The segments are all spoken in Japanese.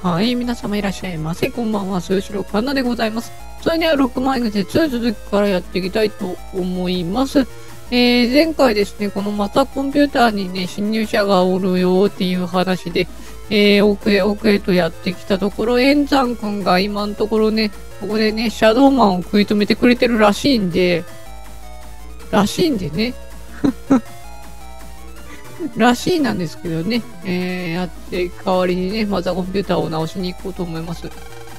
はい、皆様いらっしゃいませ。こんばんは、数四郎かなでございます。それでは6万円で続きからやっていきたいと思います。前回ですね、このまたコンピューターにね、侵入者がおるよっていう話で、奥へとやってきたところ、エンザン君が今のところね、ここでね、シャドーマンを食い止めてくれてるらしいんでね。らしいなんですけどね、やって代わりにね、またコンピューターを直しに行こうと思います。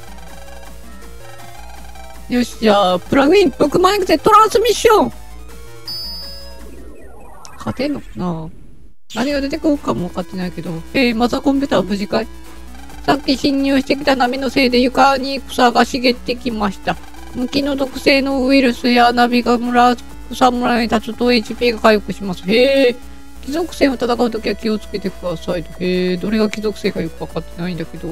よし、じゃあ、プラグイン6万円でトランスミッション勝てんのかな。何が出てくるかも分かってないけど、またコンピューターは無事かい。さっき侵入してきた波のせいで床に草が茂ってきました。無機の毒性のウイルスやナビが草むらに立つと HP が回復します。へえ。貴族性を戦うときは気をつけてくださいと。どれが貴族性かよく分かってないんだけど。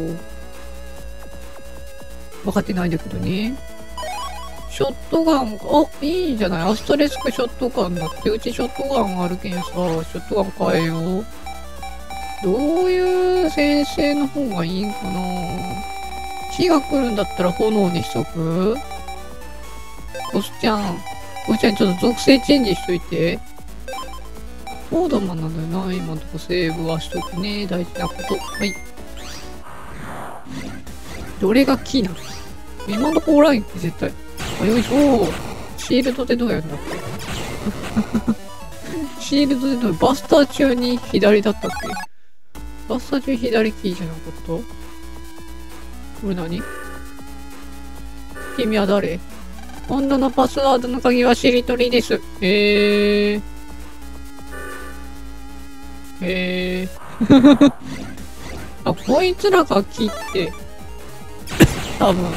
分かってないんだけどね。ショットガン、いいじゃない。アストレスクショットガンだって。うちショットガンあるけんさ、ショットガン買えよ。どういう先生の方がいいんかな。火が来るんだったら炎にしとく。コスちゃんちょっと属性チェンジしといて。オーダーマンなんだよな。今のとこセーブはしとくね。大事なこと。はい。どれがキーなの？今のとこおらんよ、絶対。よいしょ。シールドでどうやるんだっけシールドでどうバスター中に左だったっけ。バスター中左キーじゃなかった？これ何？君は誰？温度のパスワードの鍵はしりとりです。あ、こいつらが切って、多分。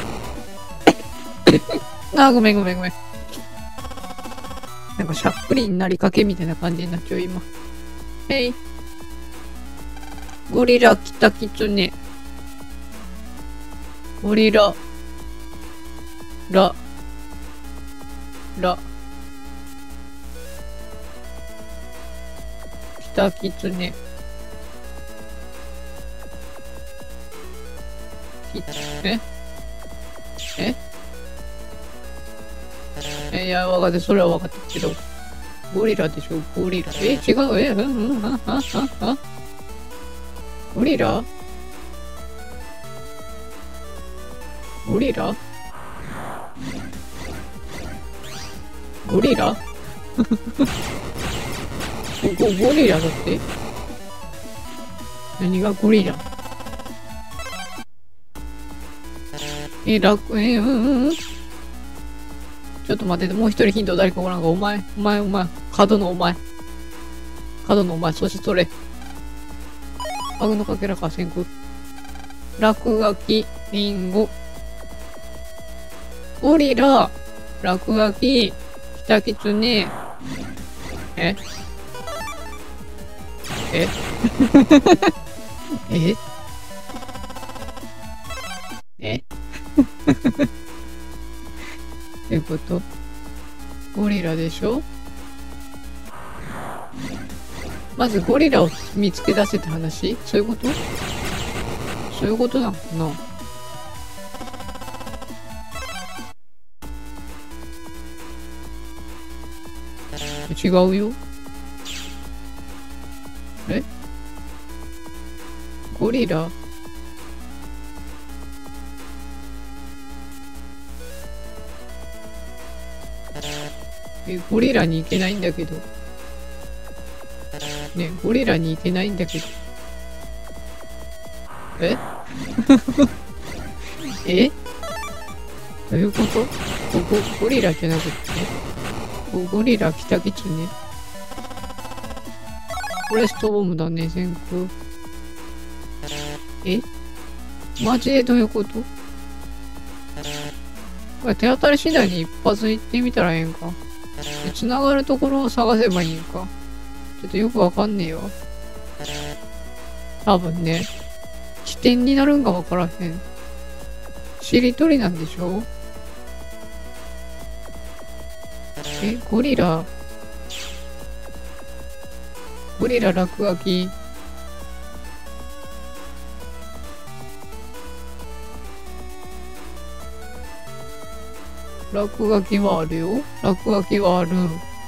ごめん。なんかしゃっくりになりかけみたいな感じになっちゃう、今。ゴリラキタキツネ。ゴリラ。キタキツネ。いや、わかって、それはわかってるけど。ゴリラでしょ、ゴリラ。違う、ゴリラゴリラゴリラゴリラだって。何がゴリラ？ちょっと待って、もう一人ヒント誰かおらんか。お前。角のお前、そしてそれ。バグのかけらか、先空。落書き、リンゴ。ゴリラ、落書き、キタキツネ。っていうこと？ゴリラでしょ？まずゴリラを見つけ出せって話？そういうことなのかな？違うよ。ゴリラ？ゴリラに行けないんだけど。ね、ゴリラに行けないんだけど。どういうこと？ゴリラじゃなくてゴリラキタキツネ。これストームだね、先空。マジでどういうこと？これ手当たり次第に一発行ってみたらええんか。繋がるところを探せばいいんか。ちょっとよくわかんねえわ。多分ね、起点になるんかわからへん。しりとりなんでしょ？ゴリラ落書き。 落書きはあるよ。落書きはある。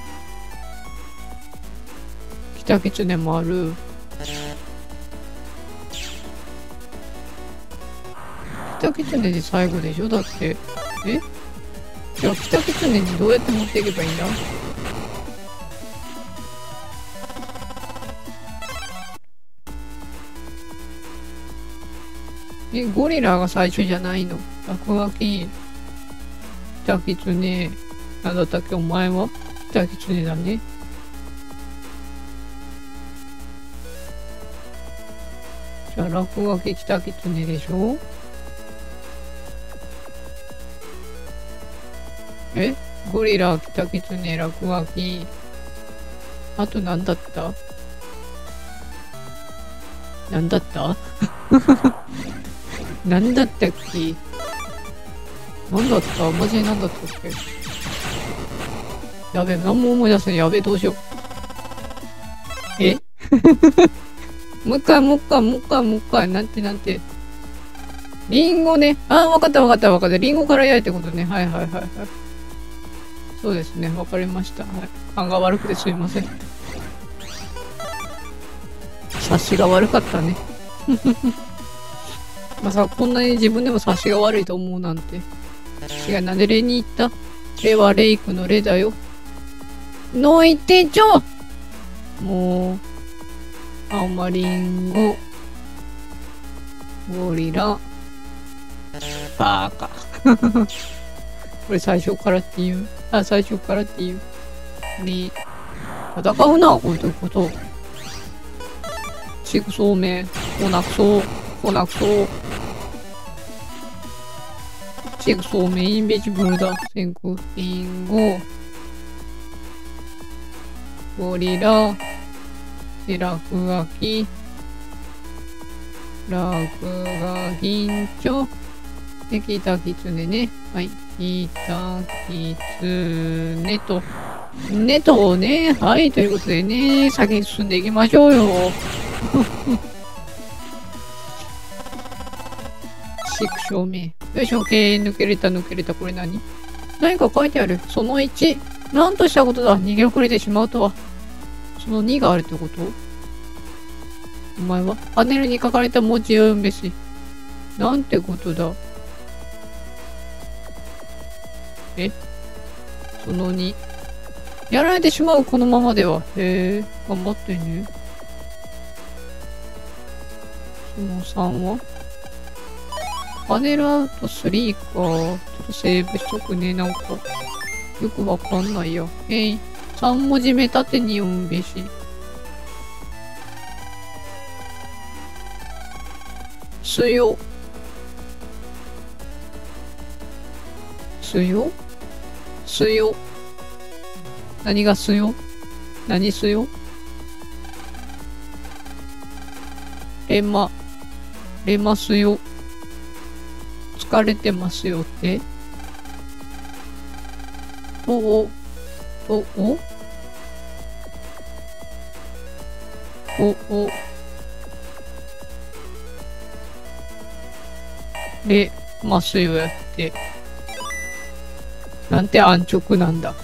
北キツネもある。北キツネで最後でしょだって。えじゃあ北キツネにどうやって持っていけばいいんだ？ゴリラが最初じゃないの？落書き。北キツネ。なんだったっけお前は？北キツネだね。じゃあ落書き北キツネでしょ？ゴリラ、北キツネ、落書き。あと何だった？何だった何だったっけ？何だった？マジで何だったっけ？やべえ、何も思い出せない。やべえ、どうしよう。もう一回。なんて。リンゴね。わかった。リンゴからやるってことね。はい。そうですね。わかりました。はい。勘が悪くてすいません。察しが悪かったね。まさかこんなに自分でも察しが悪いと思うなんて。違う、なんでレに行った？レはレイクのレだよ。のいてちょ！もう、青マリンゴ、ゴリラ、バーカ。これ最初からって言う？最初からって言う？に、戦うな、こういうこと。ちくそうめん、こなくそう。チェックそうめんインベジブルだ。先行リンゴ。ゴリラ。で、落書き。落書きんちょ。で、北キツネね。はい。北キツネと。ネとね。はい。ということでね。先に進んでいきましょうよ。シク証明。よいしょ、抜けれた。これ何か書いてある。その1。なんとしたことだ。逃げ遅れてしまうとは。その2があるってこと？お前はパネルに書かれた文字を読むべし。なんてことだ。その2。やられてしまうこのままでは。頑張ってね。その3はパネルアウト3か。ちょっとセーブしとくね。なんか、よくわかんないや。3文字目縦に読むべし。すよ。何がすよ？何すよ？レマすよ。疲れてますよって。レますよやって。なんて安直なんだ。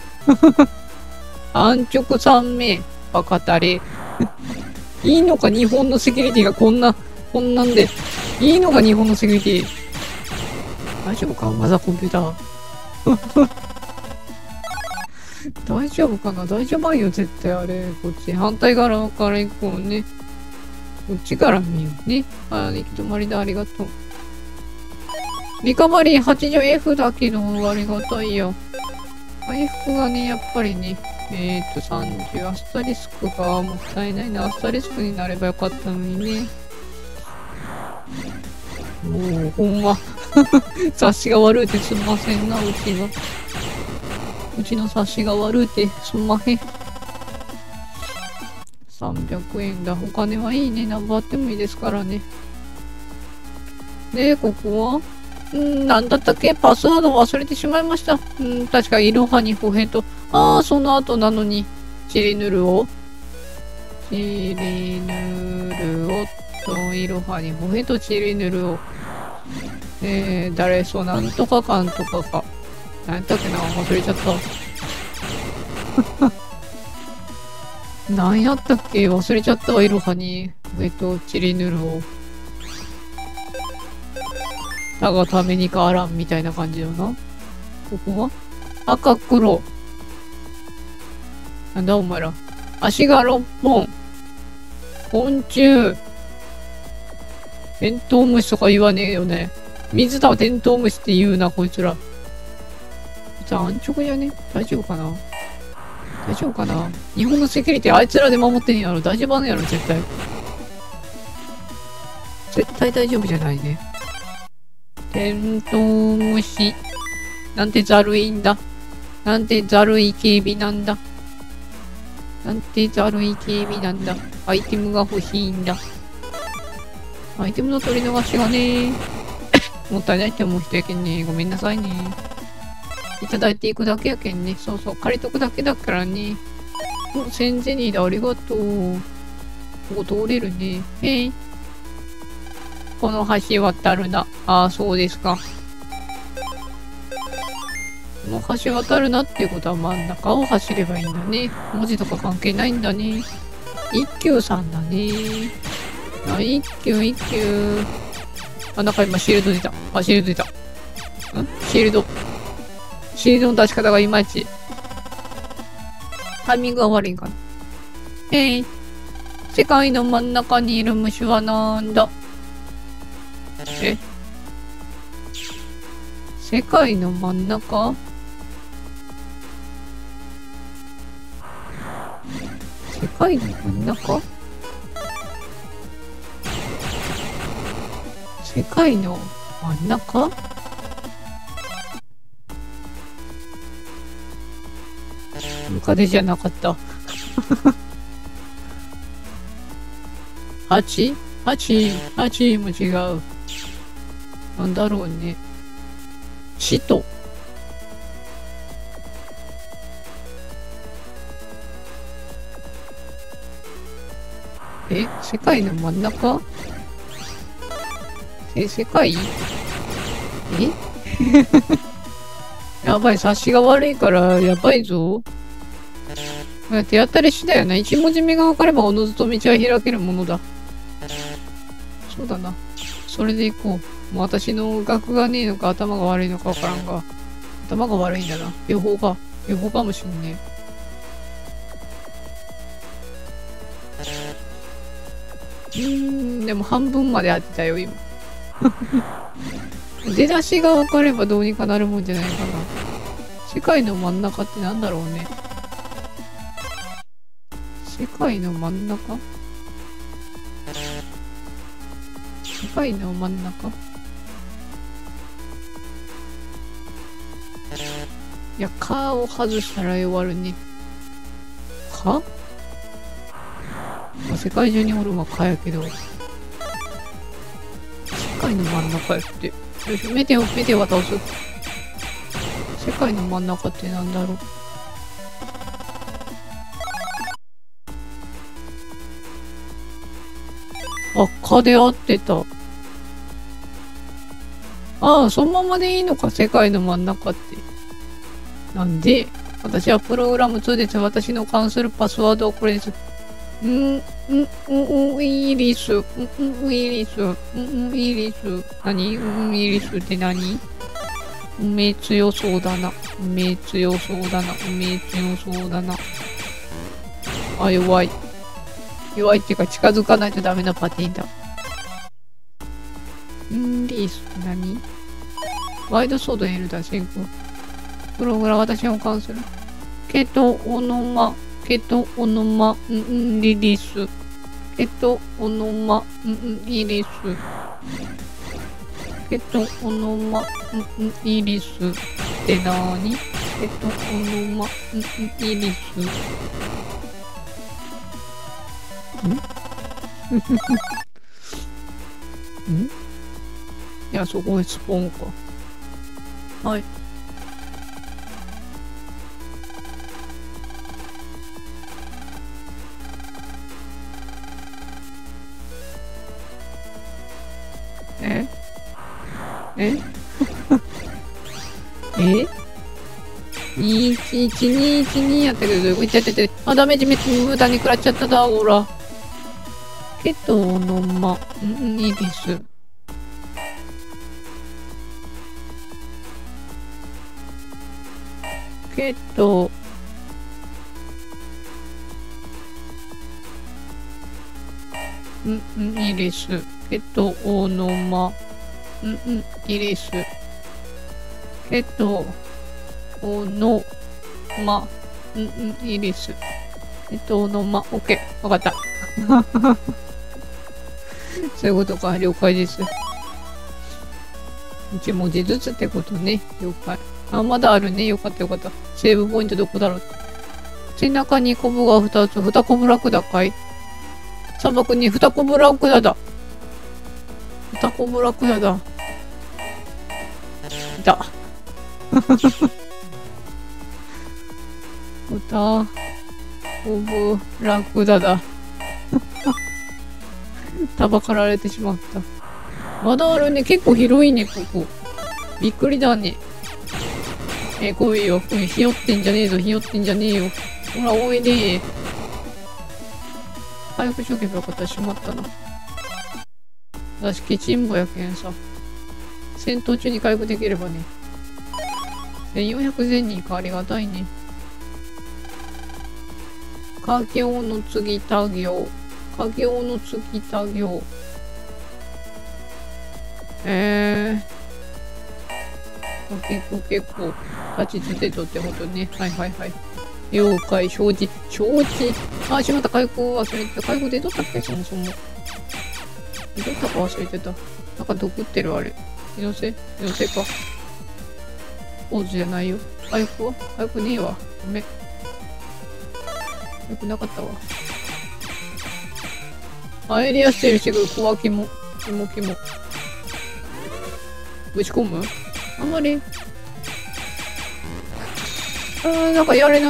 安直3名。バカたれ。いいのか日本のセキュリティがこんなんで。いいのか日本のセキュリティ。大丈夫かマザーコンピューター。大丈夫かな大丈夫よ、絶対あれ。こっち、反対側から行こうね。こっちから見ようね。行き止まりだ、ありがとう。リカバリー80 F だけど、ありがたいよ。F がね、やっぱりね、30、アスタリスクがもったいないな。アスタリスクになればよかったのにね。もう、ほんま。察しが悪うてすんませんな、うちの察しが悪うてすんまへん。300円だ。お金はいいね。何番あってもいいですからね。で、ここはなんだったっけパスワード忘れてしまいました。確か、いろはにほへと。その後なのに、チリヌルをと、いろはにほへとチリヌルを。誰そうなんとかかんとかか。 何やったっけな、忘れちゃった。何やったっけ、忘れちゃったわ、いろはに。チリヌルを。だがためにかあらんみたいな感じだな。ここは赤黒。なんだお前ら。足が6本。昆虫。テントウムシとか言わねえよね。水田はテントウムシって言うな、こいつら。じゃあ安直じゃね？大丈夫かな？大丈夫かな？日本のセキュリティあいつらで守ってんやろ。大丈夫なんやろ、絶対。絶対大丈夫じゃないね。テントウムシ。なんてざるいんだ。なんてざるい警備なんだ。なんてざるい警備なんだ。アイテムが欲しいんだ。アイテムの取り逃しがねもったいないって思う人やけんね。ごめんなさいね。いただいていくだけやけんね。そうそう、借りとくだけだからね。お、センゼニーだ、ありがとう。ここ通れるね。この橋渡るな。ああ、そうですか。この橋渡るなっていうことは真ん中を走ればいいんだね。文字とか関係ないんだね。一休さんだね。あ、一休。あ、なんか今シールド出た。あ、シールド出た。シールドの出し方がいまいち。タイミングが悪いんかな。世界の真ん中にいる虫はなんだ？世界の真ん中？世界の真ん中？世界の真ん中？ムカデじゃなかった。8も違う。なんだろうね。使徒。世界の真ん中？世界？やばい、察しが悪いからやばいぞ。手当たり次第やな。一文字目が分かればおのずと道は開けるものだ。そうだな。それでいこう。もう私の学がねえのか頭が悪いのか分からんが。頭が悪いんだな。両方かもしんねえ。でも半分まで当てたよ、今。出だしが分かればどうにかなるもんじゃないかな。世界の真ん中ってなんだろうね。世界の真ん中？世界の真ん中？いや、カーを外したら終わるね。か？世界中におるのはカやけど。世界の真ん中やって。よいしょ、メテオは倒す。世界の真ん中ってなんだろう。あ、蚊で合ってた。ああ、そのままでいいのか、世界の真ん中って。なんで、私はプログラム2です。私の関するパスワードはこれです。ウイリス。ウイリス。何？ウイリスって何？梅強そうだな。あ、弱いっていうか近づかないとダメなパティだ。リースって何？ワイドソード L だ、進行。プログラム私を関する。リリース。イリス。イリスってなーに？イリス。いや、そこへスポンか。はい。 2112やったけど、いって。あ、ダメージ無駄に食らっちゃっただ、ほら。けどのま、いいです。けど、いいです。けど、おのま、いいです。けど、おのま、いいです。おのま、オッケー、わかった。そういうことか、了解です。1文字ずつってことね、了解。あ、まだあるね、よかったよかった。セーブポイントどこだろう。背中にコブが2つ、2コブラクダかい？砂漠に2コブラクダだ。2コブラクダだ。いた。2コブラクダだ。たばかられてしまった。まだあるね。結構広いね、ここ。びっくりだね。来いよ。ひよってんじゃねえぞ。ひよってんじゃねえよ。ほら、おいで。回復しとけばよかった。しまったな。私、ケチンボやけんさ。戦闘中に回復できればね。1400前にかありがたいね。家業の次他行。家業の次他行。結構、立ちつてとってことね。はい。了解、承知。あ、しまった、回復忘れてた。回復出とったっけ、そもそも。出とったか忘れてた。なんか毒ってる、あれ。気のせいか。ポーズじゃないよ。回復ねえわ。ごめん。回復なかったわ。あ、エリアステルしてくる。怖きも。キモ。ぶち込む？あんまり。なんかやれない。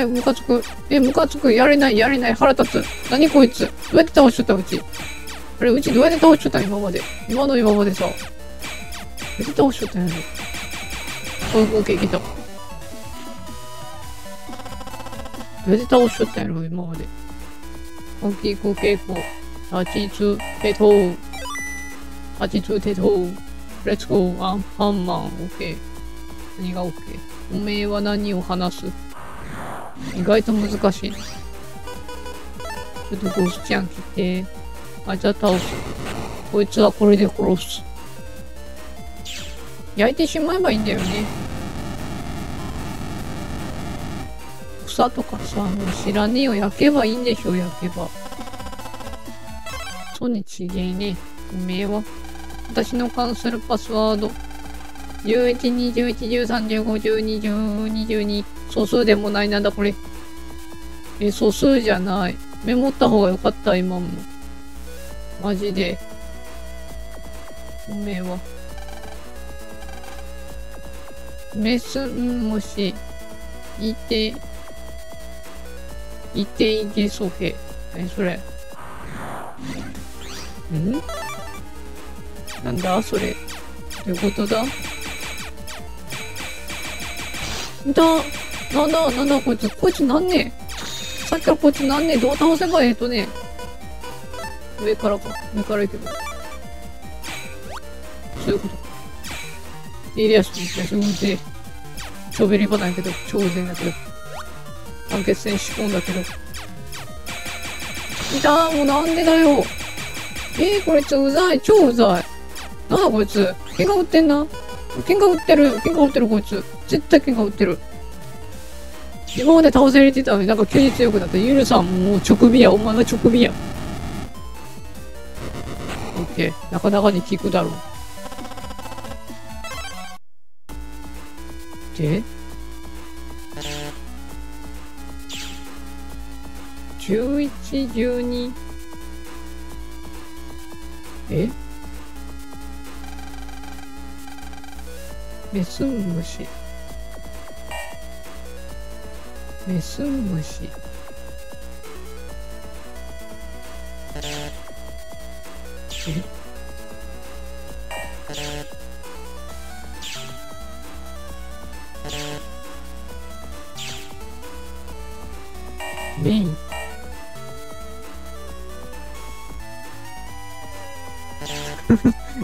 ムカつく。やれない。腹立つ。何こいつ。どうやって倒しとったうち。あれ、うちどうやって倒しとった今まで。今までさ。どうやって倒しとったんやろ。OK、来た。どうやって倒しとったんやろ、今まで。大きい子稽古。立ちつてと。レッツゴー、アンパンマン、オッケー。何がオッケー？おめえは何を話す？意外と難しい。ちょっとゴースちゃん来て。あ、じゃあ倒す。こいつはこれで殺す。焼いてしまえばいいんだよね。草とかさ、もう知らねえよ。焼けばいいんでしょ、焼けば。そうにちげえね。おめえは。私の関するパスワード。11、21、13、15、12、12、22。素数でもない。なんだこれ。素数じゃない。メモった方がよかった、今も。マジで。おめえは。メスンムシ。いていけソフェ。何それ。なんだそれ。どういうことだ？なんだこいつなんねえ。さっきからこいつなんねえ。どう倒せばね。上から行けば。そういうことか。エリアスにすごいぜ。超ベリバなんやけど、超全だけど。判決戦仕込んだけど。もうなんでだよ。こいつうざい。超うざい。なんだこいつ。喧嘩売ってんな。喧嘩売ってるこいつ。絶対喧嘩売ってる。今まで倒せれてたのになんか急に強くなった。ゆるさんもう直火や。お前が直火や。オッケー。なかなかに効くだろう。で11、12。メスンムシ。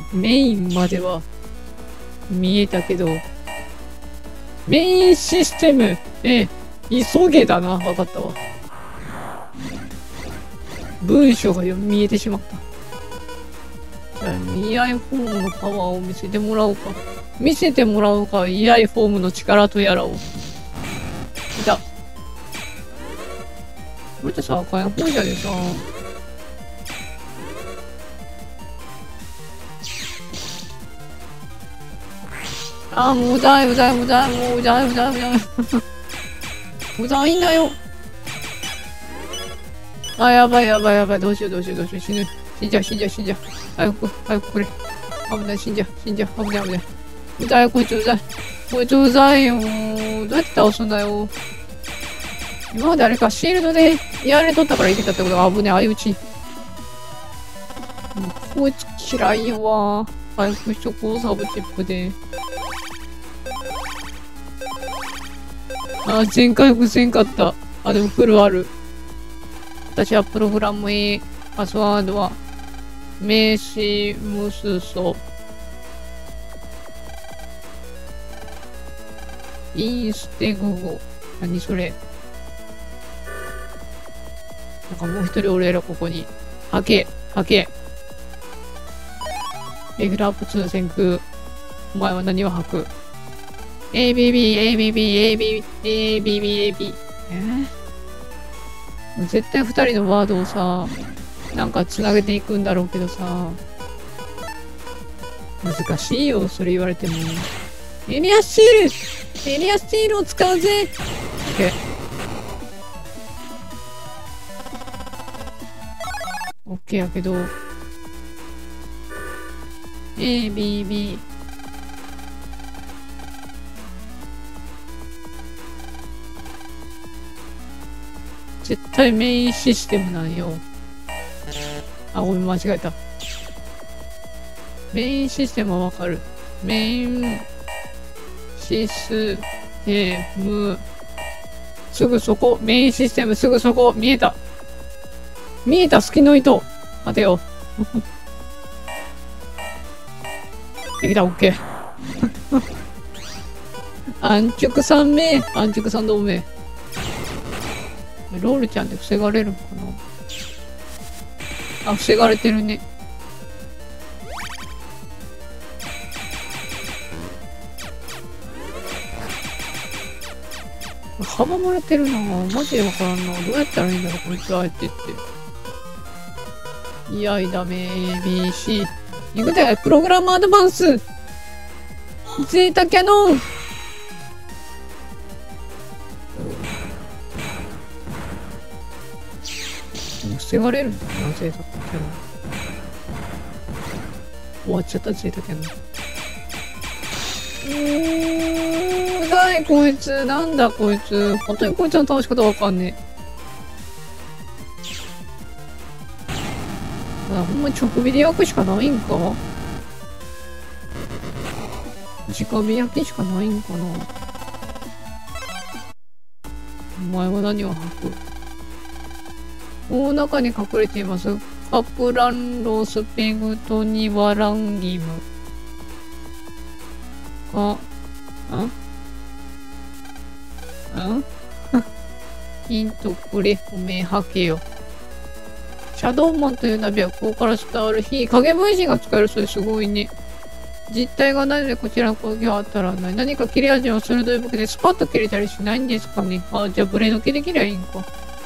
メインまでは見えたけど、メインシステム、急げだな。わかったわ。文章が見えてしまった。じゃあ、EI フォームのパワーを見せてもらおうか。見せてもらおうか。EI フォームの力とやらを。いた。これってさ、火炎放射でさ、もううざい、もううざい、もううざい、もううざい、うざい、うざい。うざいんだよ。やばい、やばい、やばい。どうしよう、どうしよう、どうしよう。死ぬ。死んじゃう、死んじゃう、死んじゃう。早く、早く、これ。危ない、死んじゃう、死んじゃう。危ない、危ない。うざい、こいつうざい。こいつうざいよ。どうやって倒すんだよ。今まであれか、シールドでやれとったからいけたってことが危ねえ、相打ち。こいつ嫌いよわ。回復しとこう、サブチップで。全回復せんかった。でもフルある。私はプログラムへ、パスワードは、名刺ムスソ。インステグゴ。何それ。なんかもう一人おるやろ、ここに。はけ。レギュラーアップ2先空。お前は何を吐く？ ABB。絶対二人のワードをさ、なんか繋げていくんだろうけどさ、難しいよ、それ言われても。エリアスチールを使うぜ。オッケーやけど、ABB。絶対メインシステムなんよ。ごめん、間違えた。メインシステムはわかる。メインシステム。すぐそこ。メインシステムすぐそこ。見えた。隙の糸。待てよ。できた、オッケー。安直三名。安直三同盟。ロールちゃんで防がれるのかな。防がれてるね。阻まれてるな。マジでわからんな。どうやったらいいんだろう、こいつあえてって。いやいだめ ABC。いくで、プログラムアドバンス。ゼータキャノン。防がれるんだな、ゼータキャノン。終わっちゃった、ゼータキャノン。うざい、こいつ。なんだ、こいつ。本当にこいつの倒し方わかんねえ。ほんま直火で焼くしかないんか？直火焼きしかないんかな？お前は何を吐く？大中に隠れています。カプランロスペグトニワランギム。ヒントくれ、おめえ吐けよ。シャドウマンというナビはここから伝わる非影分身が使えるそうですごいね。実体がないのでこちらの攻撃は当たらない。何か切れ味の鋭い武器でスパッと切れたりしないんですかね。じゃあブレード切り切りゃいいんか。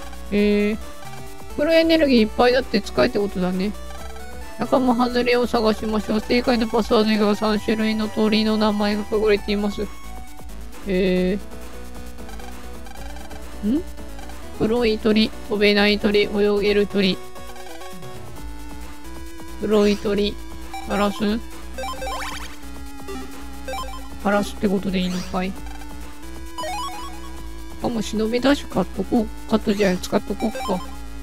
黒エネルギーいっぱいだって使えってことだね。仲間外れを探しましょう。正解のパスワード以外は3種類の鳥の名前が隠れています。黒い鳥、飛べない鳥、泳げる鳥。黒い鳥、カラスってことでいいのかい？もう忍びダッシュ買っとこう。使っとこうか。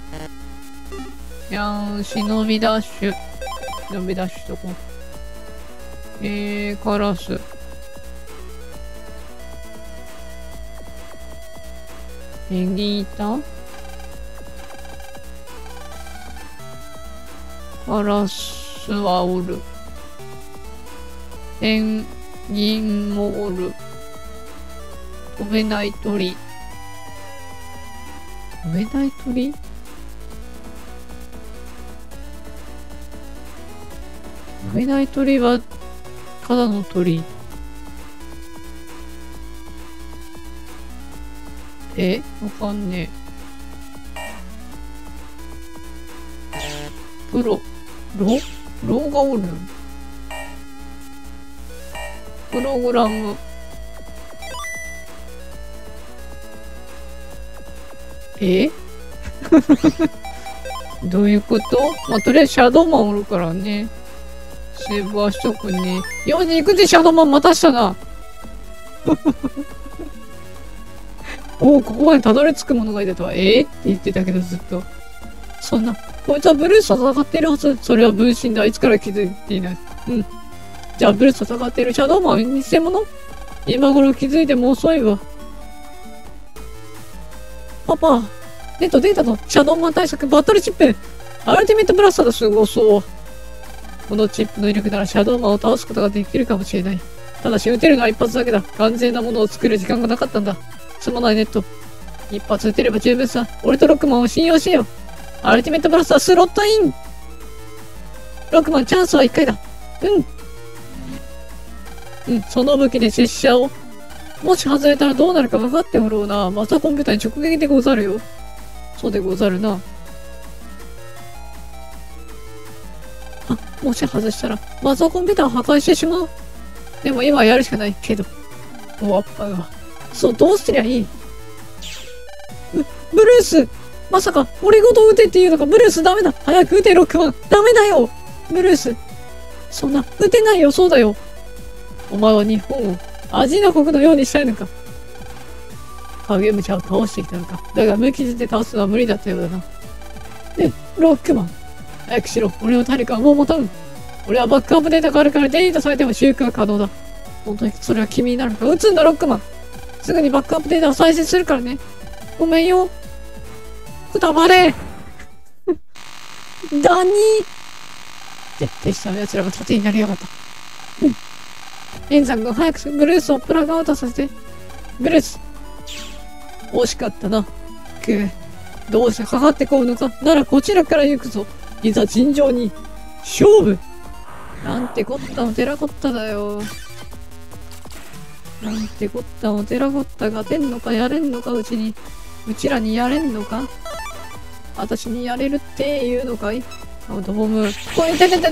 忍びダッシュしとこう。カラス。ネギタカラスはおる。 ペンギンモール。飛べない鳥。飛べない鳥？飛べない鳥は、ただの鳥。わかんねえ。ロがおる。プログラム。どういうこと？まあ、とりあえずシャドウマンおるからね。セーブはしとくね。よし、行くぜ、シャドウマンまたしたな。おお、ここまでたどり着くものがいたとは、って言ってたけどずっと。そんな、こいつはブルースと戦っているはず。それは分身だ。いつから気づいていない。うん。じゃあ、ブルースと戦っているシャドウマンは偽物？今頃気づいても遅いわ。パパ、データのシャドウマン対策バトルチップ。アルティメットブラスターだ、すごそう。このチップの威力ならシャドウマンを倒すことができるかもしれない。ただし撃てるのは一発だけだ。完全なものを作る時間がなかったんだ。すまないネット。一発撃てれば十分さ。俺とロックマンを信用してよ。アルティメットブラスタースロットイン。ロックマンチャンスは1回だ。その武器で拙者を。もし外れたらどうなるか分かっておろうな。マザーコンピューターに直撃でござるよ。そうでござるな。もし外したら、マザーコンピューターを破壊してしまう。でも今はやるしかないけど。おっぱが。そう、どうすりゃいい？ブルース！まさか、俺ごと撃てっていうのか、ブルースダメだ！早く撃て、ロックマン！ダメだよ！ブルース！そんな、撃てないよ、そうだよ！お前は日本を味の国のようにしたいのか？影武者を倒してきたのか。だが無傷で倒すのは無理だったようだな。ね、ロックマン！早くしろ、俺の体力はもう持たん。俺はバックアップデータがあるからデリートされても修復が可能だ。本当にそれは君になるのか？撃つんだ、ロックマン！すぐにバックアップデータを再生するからね。ごめんよ。くたばれダニー絶対した奴らが盾になりやがった。エンザン君早くブルースをプラグアウトさせて。ブルース惜しかったな。どうしてかかってこうのか。ならこちらから行くぞ。いざ尋常に勝負。なんてこったのテラコッタだよ。なんてこったのテラコッタが出んのかやれんのかうちらにやれんのか私にやれるっていうのかいアウトボム。これ、て。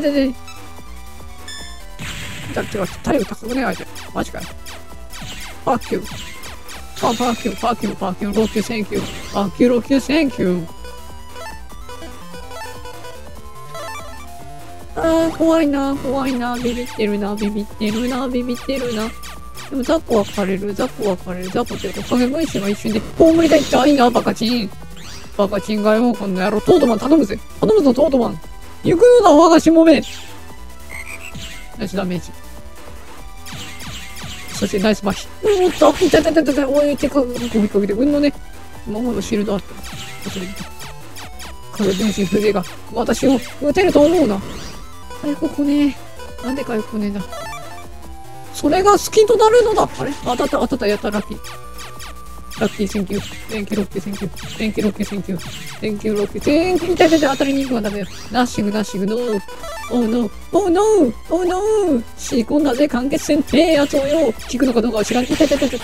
だっては体力高くね相手。マジかよ。パーキュー。パーキュー、ローキュー、センキュー。パーキュー、ローキュー、センキュー。怖いな。ビビってるな。でもザコは枯れる。ザコっていうか影分身が一瞬で、無理だいったいいな、バカチンがよ、この野郎。トートマン頼むぞ、トートマン。行くような我がしもべ。ナイスダメージ。そしてナイス麻痺。痛い。おい、こびて、のね。今までシールドあった。影分身風が私を撃てると思うな。回復来ねえ。なんで回復来ねえんだ。それが好きとなるのだ。あれ当たった。やった、ラッキー、センキュー。電気ロッキー、センキュー。痛い、当たりに行くのはダメよ。ナッシング、ノー。オーノー仕込んだぜ、完結戦ってやつをよ。聞くのかどうかは知らん。痛い。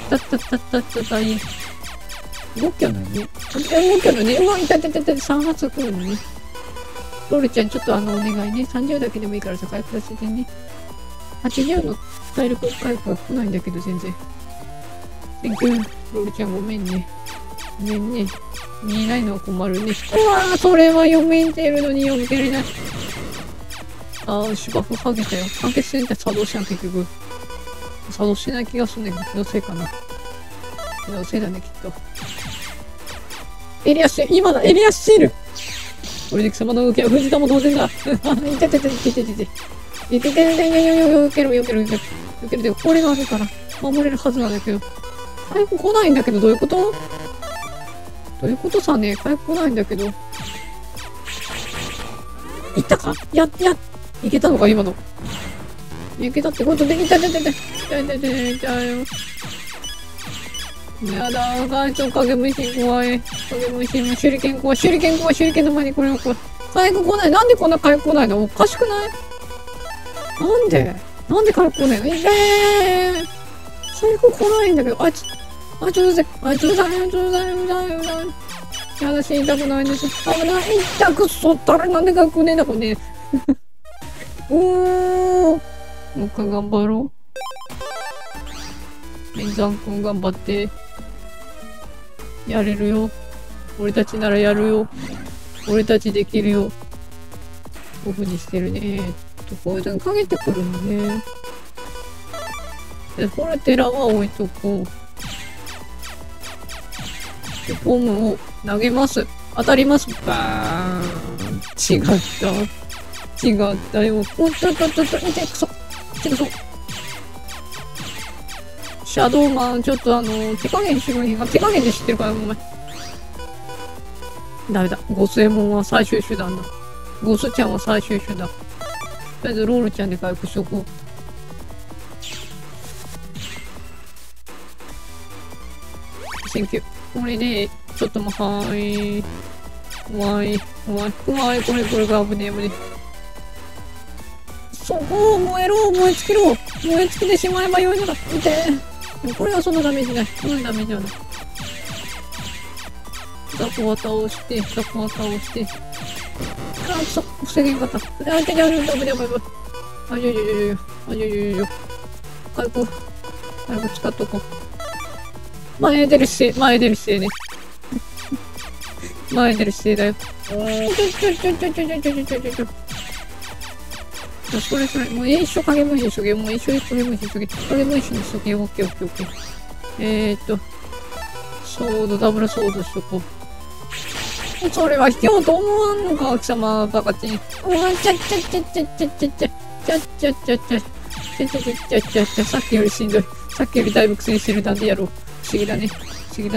動きゃないね。うわ、痛い。3発来るのね。ロールちゃん、ちょっとお願いね。30だけでもいいからさ、回復させてね。80の体力回復が来ないんだけど、全然。センキュー。ロールちゃん、ごめんね。見えないのは困るね。うわー、それは読めてるのに読めれない。芝生剥げたよ。完結戦って作動しな、結局。作動しない気がするんだけど、気のせいかな。気のせいだね、きっと。エリアシール俺で貴様の動きは藤田も同然だ。いて。よける。これがあるから守れるはずなんだけど。回復来ないんだけど、どういうことさね。回復来ないんだけど。いったかいけたのか今の。 いけたってことで、痛い痛い痛い痛い痛い痛い痛いよ。やだ、影虫怖い。影虫も手裏剣怖い。手裏剣怖い。手裏剣の前にこれを怖い。回復来ない。なんでこんな回復来ないの？おかしくない？なんで回復来ないの？回復来ないんだけど、ちょうだい。やだ、死にたくないんです。危ない。痛くそったらなんで回復ねえんだ、これね。もう一回頑張ろう。メイザン君頑張って。やれるよ。俺たちならやるよ。俺たちできるよ。オフにしてるね。こういうのかけてくるのね。で、フォルテラは置いとこう。で、ボムを投げます。当たります。バーン。違ったよ。おっと、痛い、くそ。シャドーマン、ちょっと手加減しろよ。手加減で知ってるから、ごめん。ダメだ。ゴスエモンは最終手段だ。ゴスちゃんは最終手段。とりあえずロールちゃんで回復しとこう。センキュー。これで、ちょっとも怖い。これが危ねえ。そこを燃え尽きてしまえばよいのだ。見て。でもこれはそんなダメージない。そんなダメージはない。ザコは倒して。あ、くそ、防げんかった。あ、危ない。回復使っとこう。前出る姿勢ね。前出る姿勢だよ。それ。もう一生影分身しとけ。影分身しとけ。オッケー。ソード、ダブルソードしとこう。それは卑怯と思わんのか、貴様、バカチン。さっきよりしんどい。さっきよりだいぶ苦戦してる。なんでやろう。不思議だね。回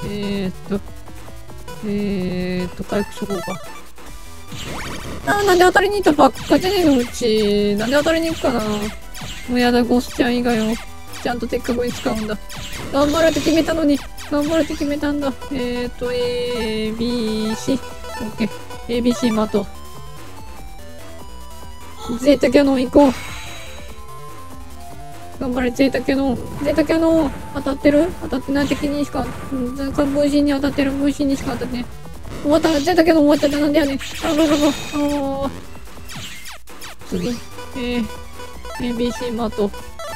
復しとこうか。なんで当たりに行ったばっかじゃねえの、うち。なんで当たりに行くかな。もうやだ、ゴスちゃん以外を。ちゃんと的確に使うんだ。頑張れって決めたのに。頑張れって決めたんだ。ABC。オッケー。ABC マト。ゼータキャノン行こう。頑張れ、ゼータキャノン。当たってる？当たってない敵にしか、分身に当たってる。分身にしか当たってない。終わった。ゼータキャノン終わっちゃった。なんでやねん。次。ABC マト。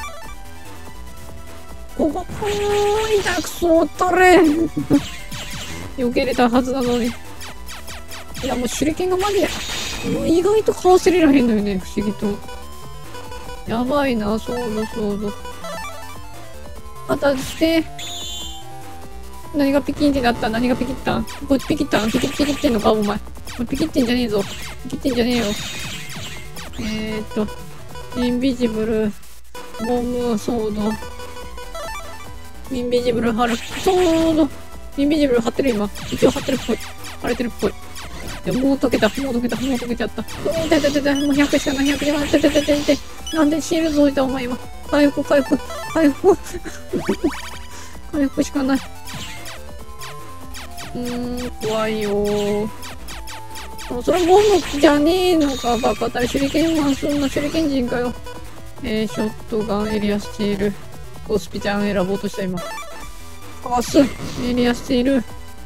痛くそったれ。避けれたはずなのに。いや、もう手裏剣がマジで、意外とかわせれらへんのよね、不思議と。やばいな、そうだ。当たって。何がピキンってなった？何がピキったん？これピキってんのかお前。これピキってんじゃねえぞ。ピキってんじゃねえよ。インビジブル、ボム、ソード。インビジブル貼る。インビジブル貼ってる今。一応貼ってるっぽい。貼れてるっぽい。いや、もう溶けちゃった。もう100しかない。100じゃない。なんでシールド置いたお前今。回復しかない。怖いよー。それボムじゃねえのか、バカたり。手裏剣はそんな手裏剣人かよ。ショットガン、エリアスチール。ゴスピちゃん選ぼうとした今。かわす。エリアスチール。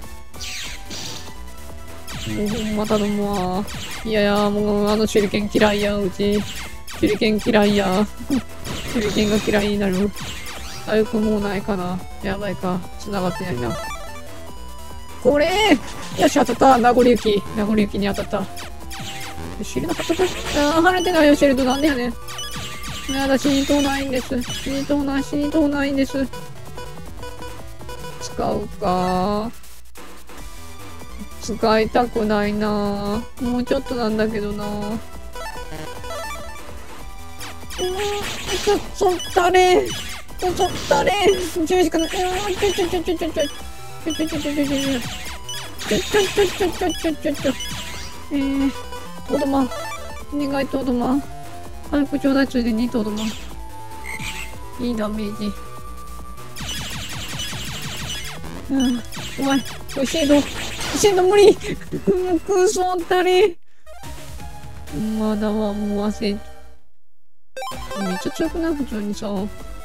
もうほんま頼むわ。いや、もう手裏剣嫌いや、うち。手裏剣嫌いや。手裏剣が嫌いになる。回復もうないかな。やばいか。繋がってないな。これよし、当たった。名残雪に当たった。シールド当たった。晴れてないよ、シールド。なんでやねん。やだ、死にとうないんです。死にとうないんです。使うか。使いたくないな。もうちょっとなんだけどな。そったれ。10しかない。トドマン。お願い、トドマン。 回復ちょうだい、ついでにとどまる。いいダメージ。怖い。これシード無理くそったり。まだはもう焦っめっちゃ強くない普通にさ。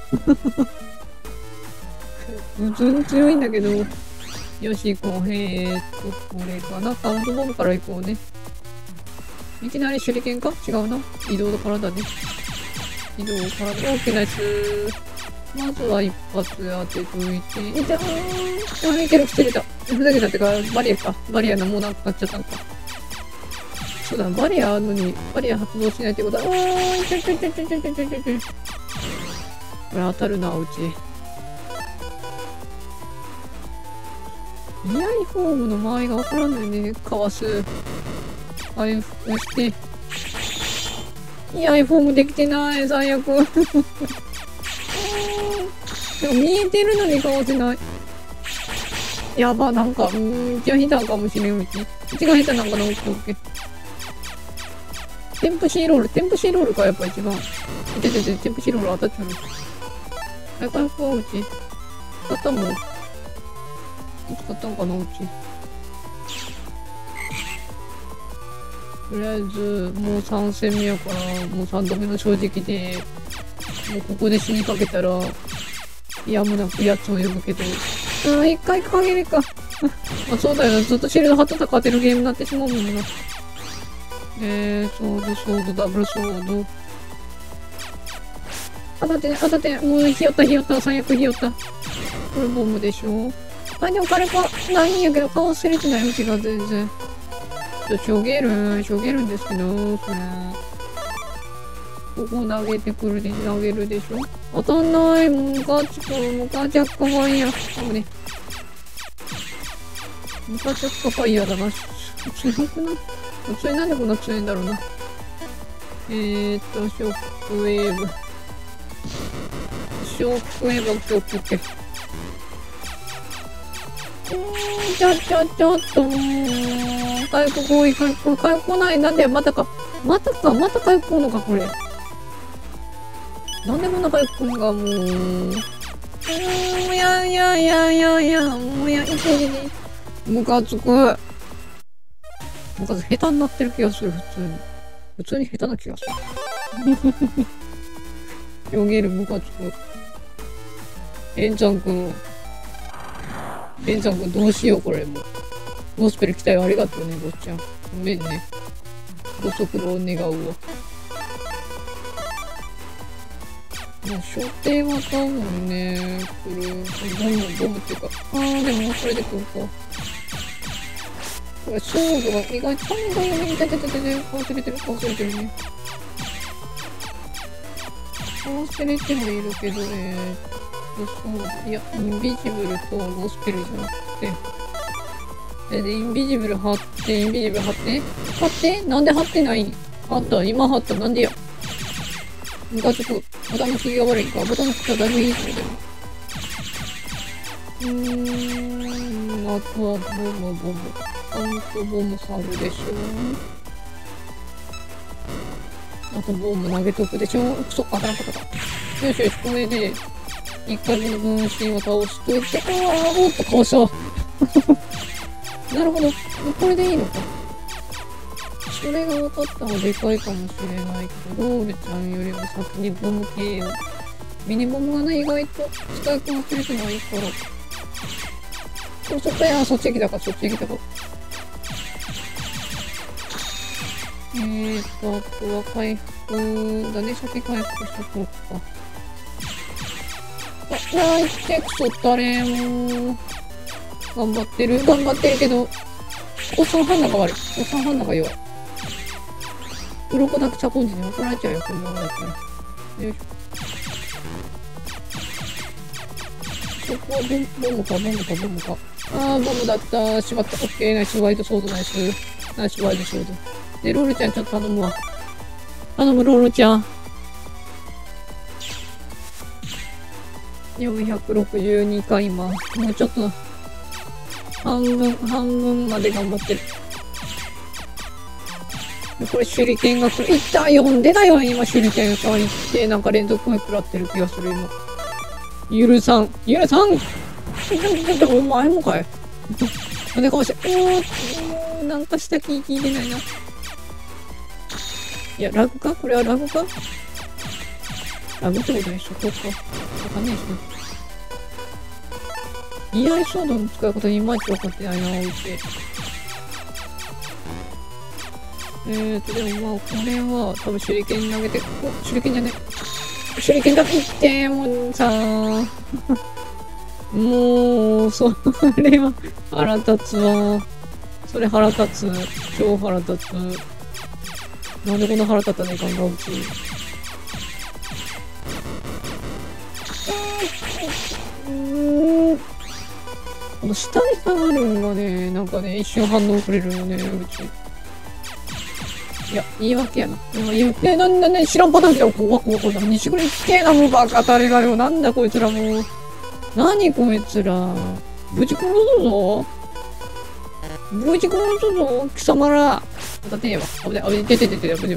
普通に強いんだけど。よし、行こう。これかな。カウントボムから行こうね。いきなり手裏剣か違うな。移動の体ね。移動から大きなやつ。まずは一発当てといて。いたーいける、切れた。ふざけたってか、バリアか。バリアのもうなくなっちゃったのか。そうだ、バリアあるのに、バリア発動しないってことは、これ当たるな、うち。イヤリフォームの間合いがわからんのよね、かわす。回復して。イヤリフォームできてない、最悪。でも見えてるのにかわせない。やば、なんか、じゃあ下手かもしれんうち。うちが下手なんかな、オッケーオッケー。テンプシーロールか、やっぱ一番。テンプシーロール当たっちゃう。あれ、回復はうち。使ったもん。いつ買ったんかな、うち。とりあえず、もう3戦目やから、もう3度目の正直で、もうここで死にかけたら、やむなくやつを呼ぶけど。一回限りか。まあそうだよな、ずっとシールド貼ってたら勝てるゲームになってしまうもんな。ソード、ダブルソード。当たって、もうひよった、最悪ひよった。これボムでしょ。あ、でも彼か、ないんやけど、顔忘れてない、うちが全然。しょげるんですけど、それ。ここ投げてくるで、投げるでしょ。当たんない、もうガチャッカファイヤー。もうね。ガチャッカファイヤーだな。強くない普通になんでこんな強いんだろうな。ショックウェーブ。ショックウェーブ、オッケーオッケーオッケー。ちょっと、回復多い、回復ない。なんで、また回復来んのか、これ。なんでこんな回復来んが、もう。もうや、もうや、いけいけ。ムカつく。下手になってる気がする、普通に下手な気がする。よげる、ムカつく。エンちゃんくんどうしよう、これもう。ゴスペル来たよ、ありがとうね、ごっちゃん。ごめんね。ご足労を願うわ。もう、所定は多分ね、これ、ボムっていうか。でも、これで来るか。これ、ソードが意外と3がよね。忘れてるね。忘れてもいるけど、いや、インビジブルとゴスペルじゃなくて。で、インビジブル貼って、なんで貼ってない今貼った、なんでや。ムカつく。ボタンの引きが悪いか。ボタンの引きがだいぶいいそうだよ。あとはボム。カウントボム貼るでしょ。あとボム投げとくでしょ。そっか、当たらなかったか。よし、これで、1回目の分身を倒しといて、おっと、倒した。なるほど。これでいいのか。それが分かったのはでかいかもしれないけど、ロールちゃんよりも先にボム系を。ミニボムがね、意外と使いこなせれてないから。そっち行きたか。あとは回復だね。先回復しとこうか。クソったれもう。頑張ってるけど、おっさんハンナが悪い。おっさんハンナが弱い。鱗だけチャコンジに怒られちゃうよ、こんなのだったら。よいしょ。そこはボムか。ボムだった。しまった。オッケー、ナイスワイドソード、ナイスワイドソード。で、ロールちゃんちょっと頼むわ。ロールちゃん。462回今。もうちょっと、半分まで頑張ってる。 でこれ手裏剣が来る。いった読んでたよ、今手裏剣さん行って、なんか連続声食らってる気がする、今。ゆるさんお前もかい。なんでかもしれん。なんかした気聞いてないな。いや、ラグかこれはラグかラグってことでしょそうか。わかんないですね。居合ソードの使い方いまいち分かってないな、うち。でもまあ、これは多分手裏剣投げて、手裏剣じゃねえ。手裏剣だけいって、もうさもう、それは腹立つわ。それ腹立つ。超腹立つ。なんでこんな腹立たないかんだ、うち。この下に下がるんがね、なんかね、一瞬反応くれるよね、うち。いや、言い訳やな。なん知らんパターンだよ。怖い。何してくれってえな、もうバカタレがよ。なんだこいつらもう。何こいつら。ぶち殺すぞ。貴様ら。当たってねえわ。危ない。て。なに。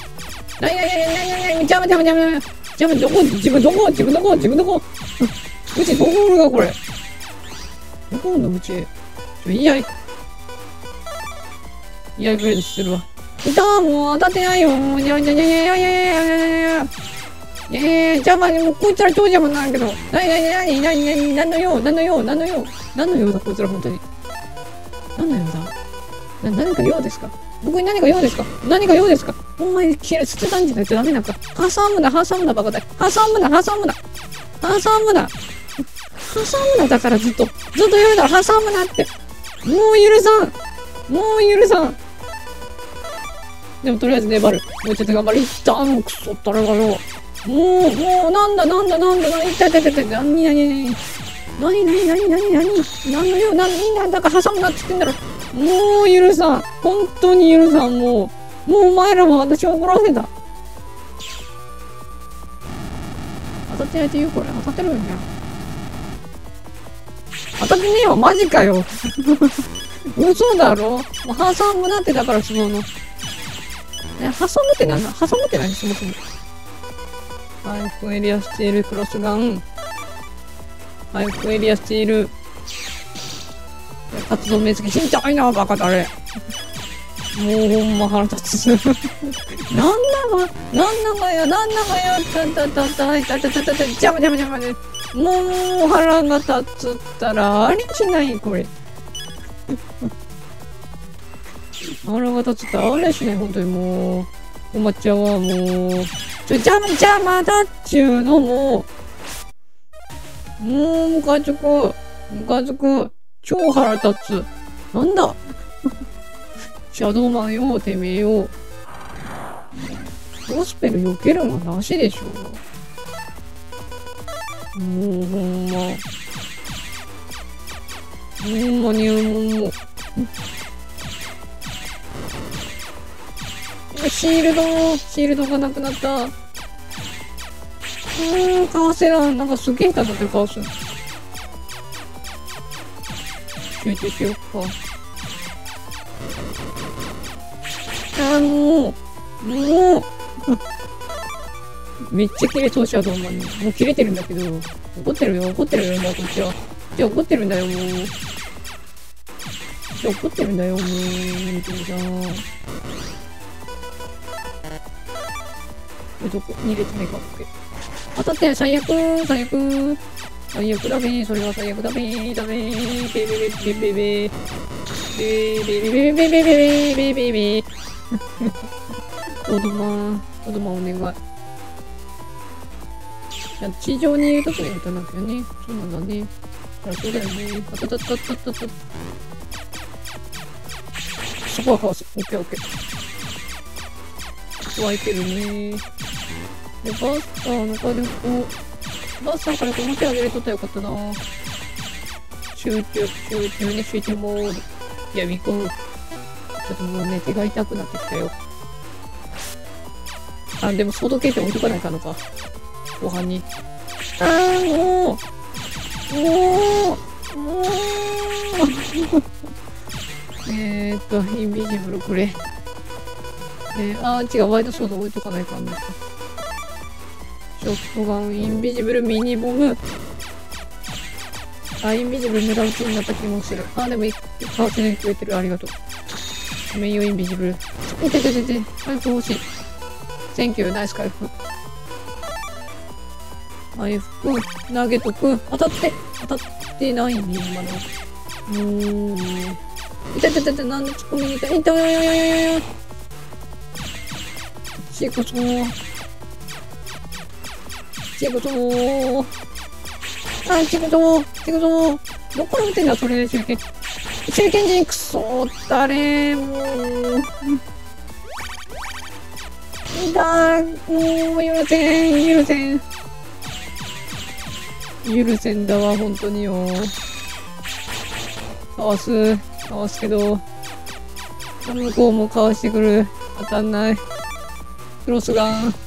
邪魔。どこ自分どこうちどこおるがこれ。どこおんのうち。居合ブレードしてるわ。もう当たってないよ。邪魔、もうこいつら超邪魔なんだけど。なんの用だ、こいつら本当に。なんの用だ何か用ですか僕に何か用ですかお前、切断じゃないとダメなんか。挟むな、バカだ。挟むな。だからずっと言うなら挟むなって。もう許さん。でもとりあえず粘る。もうちょっと頑張る。もうクソったらがよ。もう、なんだ、いった。なんのよ、なんだか挟むなって言ってんだろ。もう許さん。本当に許さん、もうお前らも私を怒らせた。当たってないって言うこれ。当たってるよね。当たってねえわ、マジかよ。嘘だろもう挟むなってだからその挟むって何そもそも。回復エリアスチールクロスガン。回復エリアスチール。活動目付け死んじゃいな、バカだれ。もうほんま腹立つ。なんだかよ。邪魔で。もう腹が立つったらありしないこれ。腹が立つったらあれしない、本当にもう。お抹茶はもう。邪魔だっちゅうのもうムカつく。超腹立つ。なんだシャドーマンよ、てめえよ。ゴスペル避けるのなしでしょ。もうほんまにもう。シールドがなくなった。かわせらん。なんかすげえ当たってるかわす。集中しよっか。もうめっちゃ切れそうしやどんまに。もう切れてるんだけど。怒ってるんだ、こっちは。怒ってるんだよ、もう。怒ってるんだよ、もう。本当にさ。どこ2列目か。当たって、最悪だべそれは最悪だべ子供お願い。地上にいるときに打たなきゃね。そうなんだね。そうだよね。そこはかわす。オッケー。ここはいけるね。で、バスターの火力を、バスターから持ち上げれとったらよかったな。集中モード。いや、ちょっともうね、手が痛くなってきたよ。でも、ソードケーキ置いとかないかのか。後半に。もうインビジブルくれ。 違う、ワイドソード置いとかないかんね。ショットガン、インビジブル、ミニボム。インビジブル無駄打ちになった気もする。でも1個買ってくれてる。ありがとう。ごめんよ、インビジブル。回復欲しい。センキュー、ナイス回復。回復、投げとく。当たってないね、今の。痛い、なんで突っ込みに痛い。チーコソー。チーコソー。どこから撃ってんだ、それ、手裏剣人、くそー、誰もう。もう、許せんだわ、本当によ。かわすけど、向こうもかわしてくる。当たんない。クロスガン。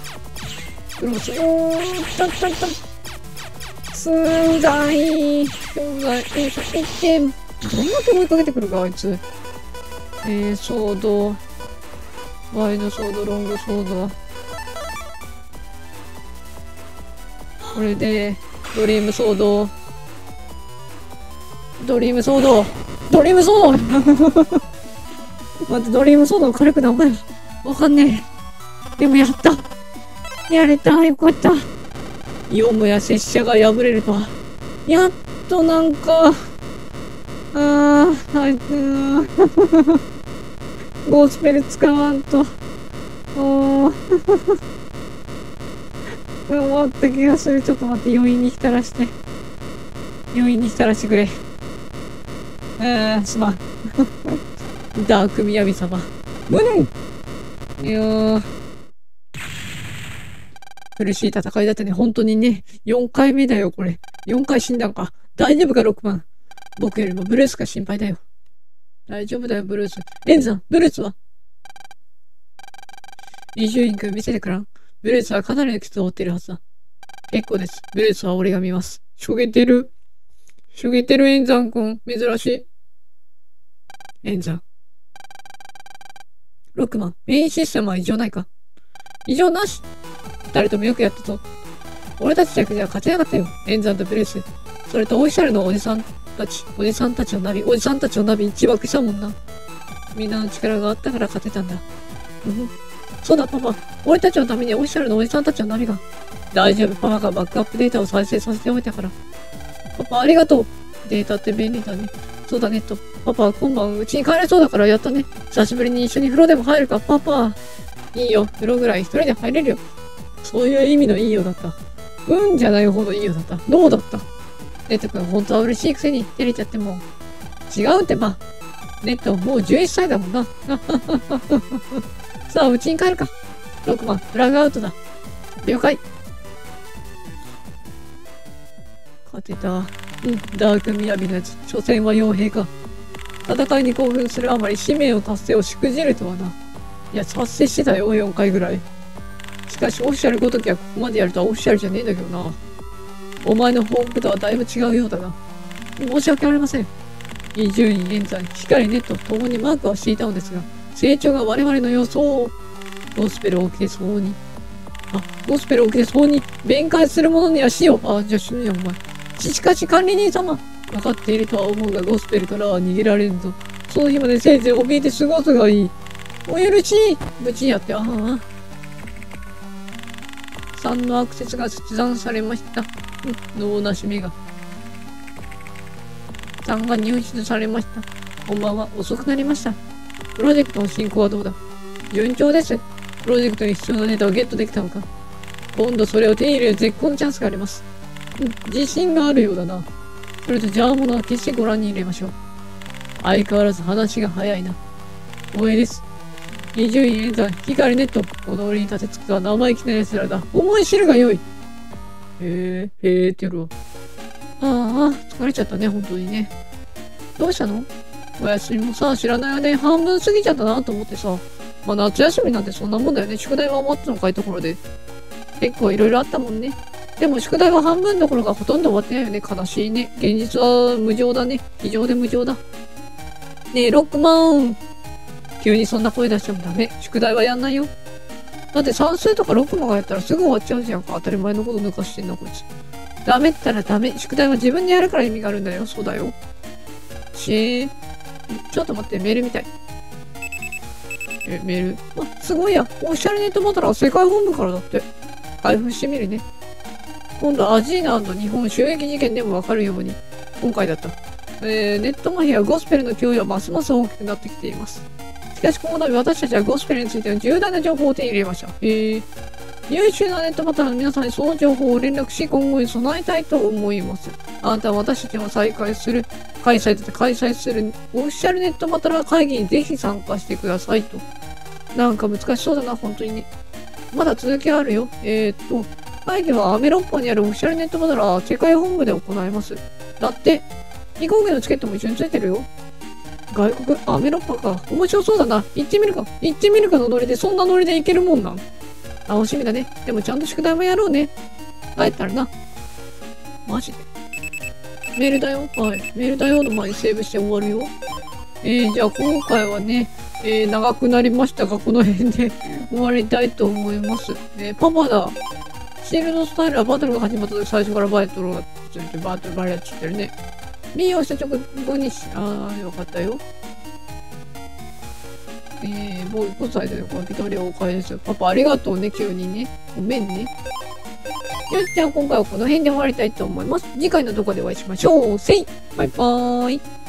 すざい。一点。どんな手追いかけてくるか、あいつ。ソード。ワイドソード、ロングソード。これで、ドリームソード。待って、ドリームソード軽く名前わかんねえ。でもやれた。よかった。よもや拙者が破れるとは。やっとなんか、ゴースペル使わんと。終わった気がする。ちょっと待って、余韻に浸らしてくれ。すまん。ダークみやび様。無念。いやー。苦しい戦いだったね。本当にね。4回目だよ、これ。4回死んだんか。大丈夫か、6番。僕よりもブルースが心配だよ。大丈夫だよ、ブルース。レンさん、ブルースは伊集院君見せてくらん。ブルースはかなりの傷を負っているはずだ。結構です。ブルースは俺が見ます。しょげてる、エンザン君。珍しい。エンザン。ロックマン、メインシステムは異常ないか？異常なし。誰ともよくやったぞ。俺たちだけじゃ勝てなかったよ。エンザンとブルース。それとオフィシャルのおじさんたちのナビ一爆したもんな。みんなの力があったから勝てたんだ。そうだ、パパ。俺たちのためにオフィシャルのおじさんたちのナビが。大丈夫、パパがバックアップデータを再生させておいたから。パパ、ありがとう。データって便利だね。そうだね、パパは今晩うちに帰れそうだからやったね。久しぶりに一緒に風呂でも入るか、パパ。いいよ、風呂ぐらい一人で入れるよ。そういう意味のいいよだった。じゃないほどいいよだった。どうだった？ネット君、本当は嬉しいくせに照れちゃっても。違うってば。ネット、もう11歳だもんな。さあ、うちに帰るか。6番、フラグアウトだ。了解。勝てた。ダークみやびのやつ。所詮は傭兵か。戦いに興奮するあまり使命を達成をしくじるとはな。いや、達成してたよ、4回ぐらい。しかし、オフィシャルごときはここまでやるとはオフィシャルじゃねえんだけどな。お前の抱負とはだいぶ違うようだな。申し訳ありません。伊集院現在、光ネットともにマークはしていたのですが、成長が我々の予想を、ゴスペルを起きてそうに、弁解するものにはしよう。じゃあ死ぬよ、お前。しかし管理人様、分かっているとは思うが、ゴスペルからは逃げられんぞ。その日までせいぜい怯えて過ごすがいい。お許し、無事やって、3のアクセスが切断されました。脳なし目が。3が入手されました。こんばんは、遅くなりました。プロジェクトの進行はどうだ？順調です。プロジェクトに必要なネタをゲットできたのか？今度それを手に入れる絶好のチャンスがあります。自信があるようだな。それと邪魔者は決してご覧に入れましょう。相変わらず話が早いな。光栄です。伊集院現在、光ネット。この檻に立てつくは生意気な奴らだ。思い知るがよい。へえってやるわ。疲れちゃったね、本当にね。どうしたの？お休みもさ、知らない間に半分過ぎちゃったなと思ってさ。まあ夏休みなんてそんなもんだよね。宿題は終わったのかいところで。結構いろいろあったもんね。でも宿題は半分どころかほとんど終わってないよね。悲しいね。現実は無情だね。非常で無情だ。ねえ、ロックマン。 急にそんな声出してもダメ。宿題はやんないよ。だって算数とか6もがやったらすぐ終わっちゃうじゃんか。当たり前のこと抜かしてんな、こいつ。ダメったらダメ。宿題は自分でやるから意味があるんだよ。そうだよ。ちょっと待って、メールみたい。メール。あ、すごいや。オフィシャルネットバトラー世界本部からだって。開封してみるね。今度アジーナ日本襲撃事件でもわかるように。今回だった。ネットマフィアゴスペルの脅威はますます大きくなってきています。しかしこの度私たちはゴスペルについての重大な情報を手に入れました。優秀なネットバトラーの皆さんにその情報を連絡し、今後に備えたいと思います。あなたは私たちも開催するオフィシャルネットバトラー会議にぜひ参加してくださいと。なんか難しそうだな、本当にね。まだ続きあるよ。会議はアメロッパにあるオフィシャルネットバトラー世界本部で行います。だって、飛行機のチケットも一緒についてるよ。外国、アメロッパか。面白そうだな。行ってみるかのノリで、そんなノリで行けるもんなん。楽しみだね。でもちゃんと宿題もやろうね。帰ったらな。マジで。メールだよ。はい。メールだよの前にセーブして終わるよ。じゃあ今回はね、長くなりましたが、この辺で終わりたいと思います。パパだ。シールドスタイルはバトルが始まった時最初からバレッつってるね。利用した直後によかったよ。もう5歳でこのピトリをお返しですよ。パパありがとうね、急にね。ごめんね。よし、じゃあ今回はこの辺で終わりたいと思います。次回の動画でお会いしましょう。バイバーイ。